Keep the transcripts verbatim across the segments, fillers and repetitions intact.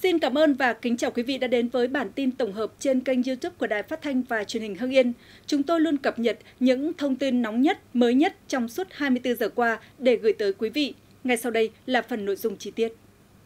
Xin cảm ơn và kính chào quý vị đã đến với bản tin tổng hợp trên kênh YouTube của Đài Phát thanh và Truyền hình Hưng Yên. Chúng tôi luôn cập nhật những thông tin nóng nhất, mới nhất trong suốt hai mươi tư giờ qua để gửi tới quý vị. Ngay sau đây là phần nội dung chi tiết.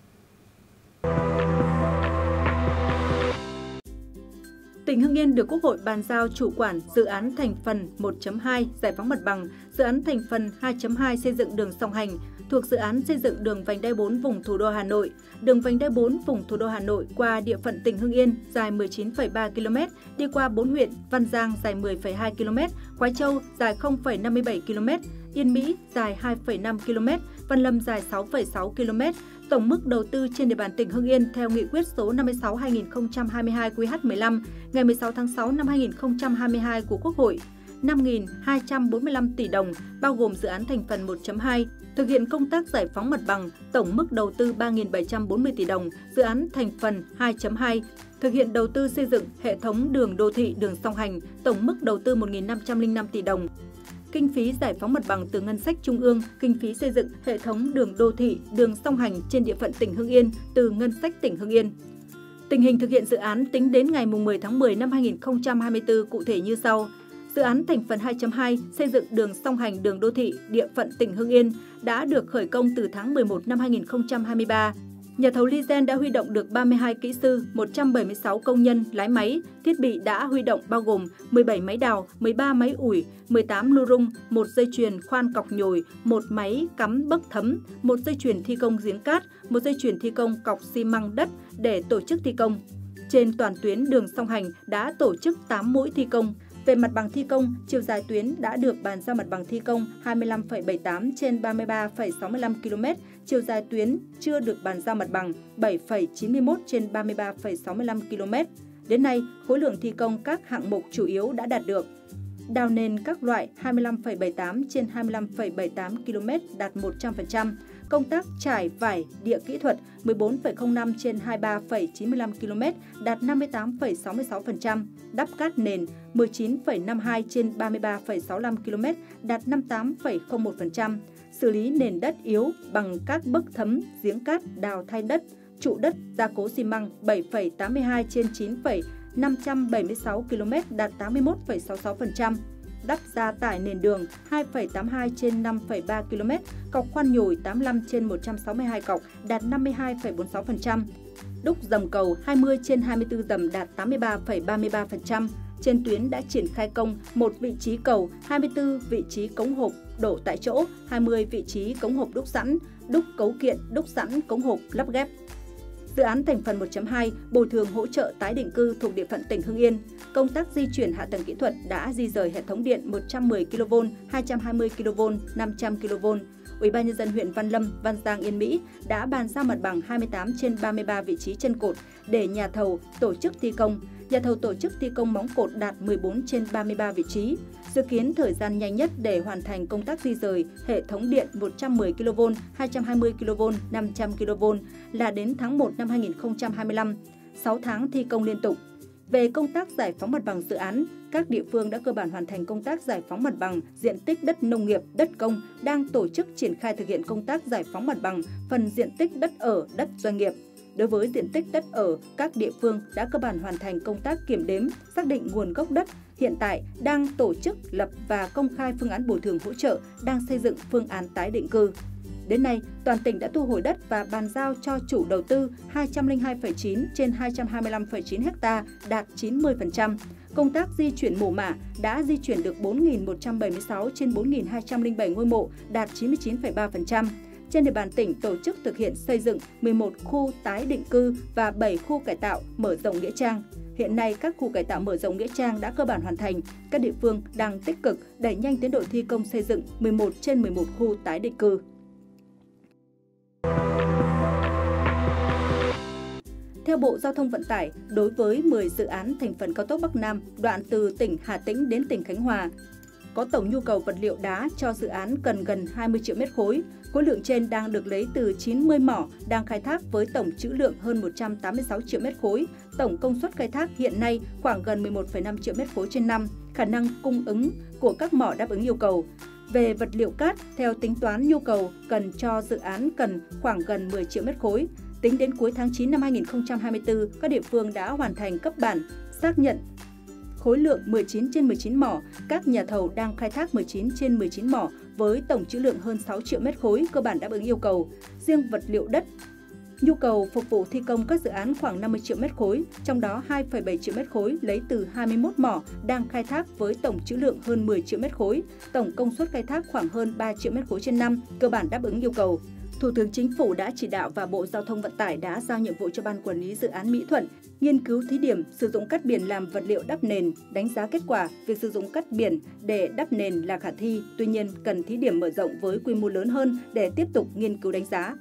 Tỉnh Hưng Yên được Quốc hội bàn giao chủ quản dự án thành phần một chấm hai giải phóng mặt bằng, dự án thành phần hai chấm hai xây dựng đường song hành thuộc dự án xây dựng đường vành đai bốn vùng thủ đô Hà Nội. Đường vành đai bốn vùng thủ đô Hà Nội qua địa phận tỉnh Hưng Yên dài mười chín phẩy ba ki lô mét, đi qua bốn huyện Văn Giang dài mười phẩy hai ki lô mét, Khoái Châu dài không phẩy năm mươi bảy ki lô mét, Yên Mỹ dài hai phẩy năm ki lô mét, Văn Lâm dài sáu phẩy sáu ki lô mét. Tổng mức đầu tư trên địa bàn tỉnh Hưng Yên theo nghị quyết số năm mươi sáu trên hai nghìn không trăm hai mươi hai Q H mười lăm ngày mười sáu tháng sáu năm hai nghìn không trăm hai mươi hai của Quốc hội năm nghìn hai trăm bốn mươi lăm tỷ đồng, bao gồm dự án thành phần một chấm hai, thực hiện công tác giải phóng mặt bằng, tổng mức đầu tư ba nghìn bảy trăm bốn mươi tỷ đồng, dự án thành phần hai chấm hai, thực hiện đầu tư xây dựng hệ thống đường đô thị đường song hành, tổng mức đầu tư một nghìn năm trăm lẻ năm tỷ đồng. Kinh phí giải phóng mặt bằng từ ngân sách trung ương, kinh phí xây dựng hệ thống đường đô thị, đường song hành trên địa phận tỉnh Hưng Yên từ ngân sách tỉnh Hưng Yên. Tình hình thực hiện dự án tính đến ngày mười tháng mười năm hai nghìn không trăm hai mươi tư cụ thể như sau. Dự án thành phần hai chấm hai xây dựng đường song hành đường đô thị địa phận tỉnh Hưng Yên đã được khởi công từ tháng mười một năm hai nghìn không trăm hai mươi ba. Nhà thầu Lizen đã huy động được ba mươi hai kỹ sư, một trăm bảy mươi sáu công nhân, lái máy, thiết bị đã huy động bao gồm mười bảy máy đào, mười ba máy ủi, mười tám lu rung, một dây chuyền khoan cọc nhồi, một máy cắm bấc thấm, một dây chuyền thi công giếng cát, một dây chuyền thi công cọc xi măng đất để tổ chức thi công. Trên toàn tuyến đường song hành đã tổ chức tám mũi thi công. Về mặt bằng thi công, chiều dài tuyến đã được bàn giao mặt bằng thi công hai mươi lăm phẩy bảy mươi tám trên ba mươi ba phẩy sáu mươi lăm ki lô mét, chiều dài tuyến chưa được bàn giao mặt bằng bảy phẩy chín mươi mốt trên ba mươi ba phẩy sáu mươi lăm ki lô mét. Đến nay, khối lượng thi công các hạng mục chủ yếu đã đạt được. Đào nền các loại hai mươi lăm phẩy bảy mươi tám trên hai mươi lăm phẩy bảy mươi tám ki lô mét đạt một trăm phần trăm. Công tác trải vải địa kỹ thuật mười bốn phẩy không năm trên hai mươi ba phẩy chín mươi lăm ki lô mét đạt năm mươi tám phẩy sáu mươi sáu phần trăm. Đắp cát nền mười chín phẩy năm mươi hai trên ba mươi ba phẩy sáu mươi lăm ki lô mét đạt năm mươi tám phẩy không một phần trăm. Xử lý nền đất yếu bằng các bấc thấm, giếng cát, đào thay đất, trụ đất, gia cố xi măng bảy phẩy tám mươi hai trên chín phẩy năm trăm bảy mươi sáu ki lô mét đạt tám mươi mốt phẩy sáu mươi sáu phần trăm. Đắp gia tải nền đường hai phẩy tám mươi hai trên năm phẩy ba ki lô mét, cọc khoan nhồi tám mươi lăm trên một trăm sáu mươi hai cọc đạt năm mươi hai phẩy bốn mươi sáu phần trăm. Đúc dầm cầu hai mươi trên hai mươi tư dầm đạt tám mươi ba phẩy ba mươi ba phần trăm. Trên tuyến đã triển khai công một vị trí cầu, hai mươi tư vị trí cống hộp đổ tại chỗ, hai mươi vị trí cống hộp đúc sẵn, đúc cấu kiện, đúc sẵn cống hộp lắp ghép. Dự án thành phần một chấm hai bồi thường hỗ trợ tái định cư thuộc địa phận tỉnh Hưng Yên. Công tác di chuyển hạ tầng kỹ thuật đã di rời hệ thống điện một trăm mười ki lô vôn, hai trăm hai mươi ki lô vôn, năm trăm ki lô vôn. Ủy ban nhân dân huyện Văn Lâm, Văn Giang, Yên Mỹ đã bàn giao mặt bằng hai mươi tám trên ba mươi ba vị trí chân cột để nhà thầu tổ chức thi công. Nhà thầu tổ chức thi công móng cột đạt mười bốn trên ba mươi ba vị trí. Dự kiến thời gian nhanh nhất để hoàn thành công tác di rời hệ thống điện một trăm mười ki lô vôn, hai trăm hai mươi ki lô vôn, năm trăm ki lô vôn là đến tháng một năm hai nghìn không trăm hai mươi lăm, sáu tháng thi công liên tục. Về công tác giải phóng mặt bằng dự án, các địa phương đã cơ bản hoàn thành công tác giải phóng mặt bằng diện tích đất nông nghiệp, đất công, đang tổ chức triển khai thực hiện công tác giải phóng mặt bằng phần diện tích đất ở, đất doanh nghiệp. Đối với diện tích đất ở, các địa phương đã cơ bản hoàn thành công tác kiểm đếm, xác định nguồn gốc đất, hiện tại đang tổ chức lập và công khai phương án bồi thường hỗ trợ, đang xây dựng phương án tái định cư. Đến nay, toàn tỉnh đã thu hồi đất và bàn giao cho chủ đầu tư hai trăm lẻ hai phẩy chín trên hai trăm hai mươi lăm phẩy chín ha, đạt chín mươi phần trăm. Công tác di chuyển mồ mả đã di chuyển được bốn nghìn một trăm bảy mươi sáu trên bốn nghìn hai trăm lẻ bảy ngôi mộ, đạt chín mươi chín phẩy ba phần trăm. Trên địa bàn tỉnh tổ chức thực hiện xây dựng mười một khu tái định cư và bảy khu cải tạo mở rộng nghĩa trang. Hiện nay, các khu cải tạo mở rộng nghĩa trang đã cơ bản hoàn thành. Các địa phương đang tích cực đẩy nhanh tiến độ thi công xây dựng mười một trên mười một khu tái định cư. Theo Bộ Giao thông Vận tải, đối với mười dự án thành phần cao tốc Bắc Nam đoạn từ tỉnh Hà Tĩnh đến tỉnh Khánh Hòa, có tổng nhu cầu vật liệu đá cho dự án cần gần hai mươi triệu mét khối. Khối lượng trên đang được lấy từ chín mươi mỏ đang khai thác với tổng trữ lượng hơn một trăm tám mươi sáu triệu mét khối. Tổng công suất khai thác hiện nay khoảng gần mười một phẩy năm triệu mét khối trên năm. Khả năng cung ứng của các mỏ đáp ứng yêu cầu. Về vật liệu cát, theo tính toán nhu cầu cần cho dự án cần khoảng gần mười triệu mét khối. Tính đến cuối tháng chín năm hai nghìn không trăm hai mươi tư, các địa phương đã hoàn thành cấp bản xác nhận khối lượng mười chín trên mười chín mỏ, các nhà thầu đang khai thác mười chín trên mười chín mỏ với tổng trữ lượng hơn sáu triệu mét khối, cơ bản đáp ứng yêu cầu. Riêng vật liệu đất, nhu cầu phục vụ thi công các dự án khoảng năm mươi triệu mét khối, trong đó hai phẩy bảy triệu mét khối lấy từ hai mươi mốt mỏ đang khai thác với tổng trữ lượng hơn mười triệu mét khối, tổng công suất khai thác khoảng hơn ba triệu mét khối trên năm, cơ bản đáp ứng yêu cầu. Thủ tướng Chính phủ đã chỉ đạo và Bộ Giao thông Vận tải đã giao nhiệm vụ cho Ban Quản lý Dự án Mỹ Thuận nghiên cứu thí điểm sử dụng cát biển làm vật liệu đắp nền, đánh giá kết quả việc sử dụng cát biển để đắp nền là khả thi, tuy nhiên cần thí điểm mở rộng với quy mô lớn hơn để tiếp tục nghiên cứu đánh giá.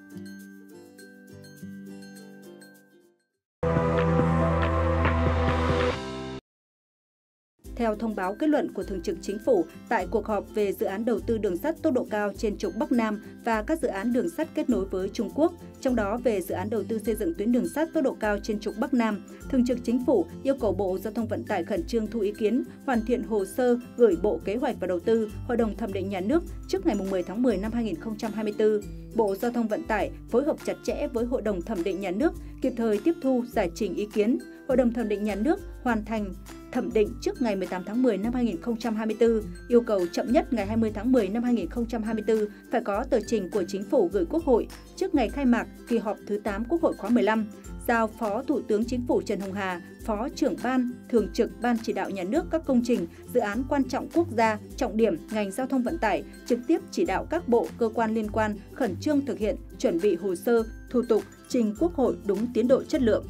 Theo thông báo kết luận của Thường trực Chính phủ tại cuộc họp về dự án đầu tư đường sắt tốc độ cao trên trục Bắc Nam và các dự án đường sắt kết nối với Trung Quốc, trong đó về dự án đầu tư xây dựng tuyến đường sắt tốc độ cao trên trục Bắc Nam, Thường trực Chính phủ yêu cầu Bộ Giao thông Vận tải khẩn trương thu ý kiến, hoàn thiện hồ sơ gửi Bộ Kế hoạch và Đầu tư, Hội đồng thẩm định nhà nước trước ngày mười tháng mười năm hai nghìn không trăm hai mươi tư. Bộ Giao thông Vận tải phối hợp chặt chẽ với Hội đồng thẩm định nhà nước, kịp thời tiếp thu, giải trình ý kiến. Hội đồng thẩm định nhà nước hoàn thành thẩm định trước ngày mười tám tháng mười năm hai nghìn không trăm hai mươi tư, yêu cầu chậm nhất ngày hai mươi tháng mười năm hai nghìn không trăm hai mươi tư phải có tờ trình của Chính phủ gửi Quốc hội trước ngày khai mạc kỳ họp thứ tám Quốc hội khóa mười lăm. Giao Phó Thủ tướng Chính phủ Trần Hồng Hà, Phó trưởng Ban Thường trực Ban Chỉ đạo Nhà nước các công trình, dự án quan trọng quốc gia, trọng điểm ngành giao thông vận tải, trực tiếp chỉ đạo các bộ, cơ quan liên quan khẩn trương thực hiện, chuẩn bị hồ sơ, thủ tục, trình Quốc hội đúng tiến độ chất lượng.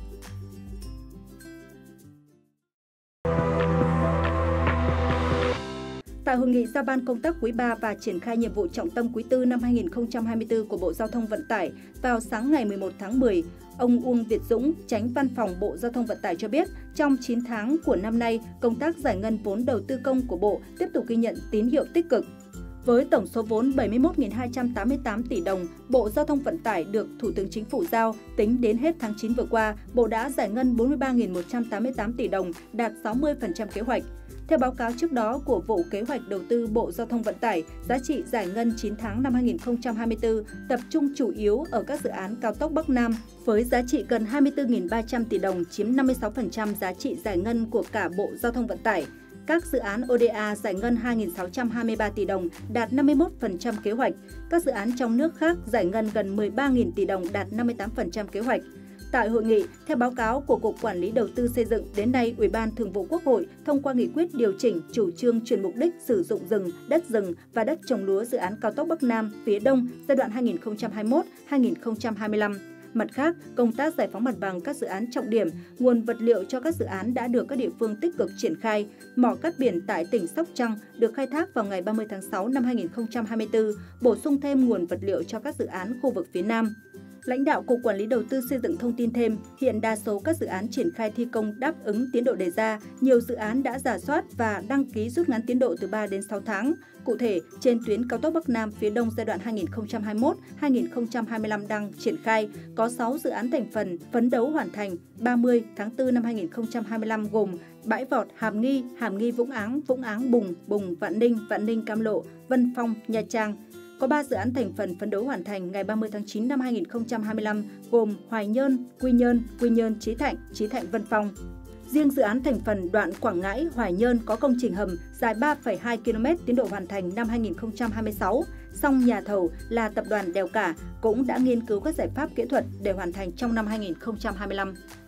Tại hội nghị giao ban công tác quý ba và triển khai nhiệm vụ trọng tâm quý tư năm hai nghìn không trăm hai mươi tư của Bộ Giao thông Vận tải vào sáng ngày mười một tháng mười, ông Uông Việt Dũng, Chánh Văn phòng Bộ Giao thông Vận tải cho biết, trong chín tháng của năm nay, công tác giải ngân vốn đầu tư công của Bộ tiếp tục ghi nhận tín hiệu tích cực. Với tổng số vốn bảy mươi mốt nghìn hai trăm tám mươi tám tỷ đồng, Bộ Giao thông Vận tải được Thủ tướng Chính phủ giao, tính đến hết tháng chín vừa qua, Bộ đã giải ngân bốn mươi ba nghìn một trăm tám mươi tám tỷ đồng, đạt sáu mươi phần trăm kế hoạch. Theo báo cáo trước đó của Vụ Kế hoạch Đầu tư Bộ Giao thông Vận tải, giá trị giải ngân chín tháng năm hai nghìn không trăm hai mươi tư tập trung chủ yếu ở các dự án cao tốc Bắc Nam, với giá trị gần hai mươi tư nghìn ba trăm tỷ đồng, chiếm năm mươi sáu phần trăm giá trị giải ngân của cả Bộ Giao thông Vận tải. Các dự án o đê a giải ngân hai nghìn sáu trăm hai mươi ba tỷ đồng, đạt năm mươi mốt phần trăm kế hoạch. Các dự án trong nước khác giải ngân gần mười ba nghìn tỷ đồng, đạt năm mươi tám phần trăm kế hoạch. Tại hội nghị, theo báo cáo của Cục Quản lý Đầu tư Xây dựng, đến nay Ủy ban Thường vụ Quốc hội thông qua nghị quyết điều chỉnh chủ trương chuyển mục đích sử dụng rừng, đất rừng và đất trồng lúa dự án cao tốc Bắc Nam phía Đông giai đoạn hai nghìn không trăm hai mươi mốt đến hai nghìn không trăm hai mươi lăm. Mặt khác, công tác giải phóng mặt bằng các dự án trọng điểm, nguồn vật liệu cho các dự án đã được các địa phương tích cực triển khai. Mỏ cát biển tại tỉnh Sóc Trăng được khai thác vào ngày ba mươi tháng sáu năm hai nghìn không trăm hai mươi tư, bổ sung thêm nguồn vật liệu cho các dự án khu vực phía Nam. Lãnh đạo Cục Quản lý Đầu tư Xây dựng thông tin thêm, hiện đa số các dự án triển khai thi công đáp ứng tiến độ đề ra, nhiều dự án đã rà soát và đăng ký rút ngắn tiến độ từ ba đến sáu tháng. Cụ thể, trên tuyến cao tốc Bắc Nam phía Đông giai đoạn hai nghìn không trăm hai mươi mốt đến hai nghìn không trăm hai mươi lăm đang triển khai, có sáu dự án thành phần phấn đấu hoàn thành ba mươi tháng tư năm hai nghìn không trăm hai mươi lăm gồm Bãi Vọt, Hàm Nghi, Hàm Nghi Vũng Áng, Vũng Áng Bùng, Bùng Vạn Ninh, Vạn Ninh Cam Lộ, Vân Phong, Nha Trang. Có ba dự án thành phần phấn đấu hoàn thành ngày ba mươi tháng chín năm hai nghìn không trăm hai mươi lăm gồm Hoài Nhơn, Quy Nhơn, Quy Nhơn, Chí Thạnh, Chí Thạnh Vân Phong. Riêng dự án thành phần đoạn Quảng Ngãi, Hoài Nhơn có công trình hầm dài ba phẩy hai ki lô mét tiến độ hoàn thành năm hai nghìn không trăm hai mươi sáu. Song nhà thầu là tập đoàn Đèo Cả cũng đã nghiên cứu các giải pháp kỹ thuật để hoàn thành trong năm hai nghìn không trăm hai mươi lăm.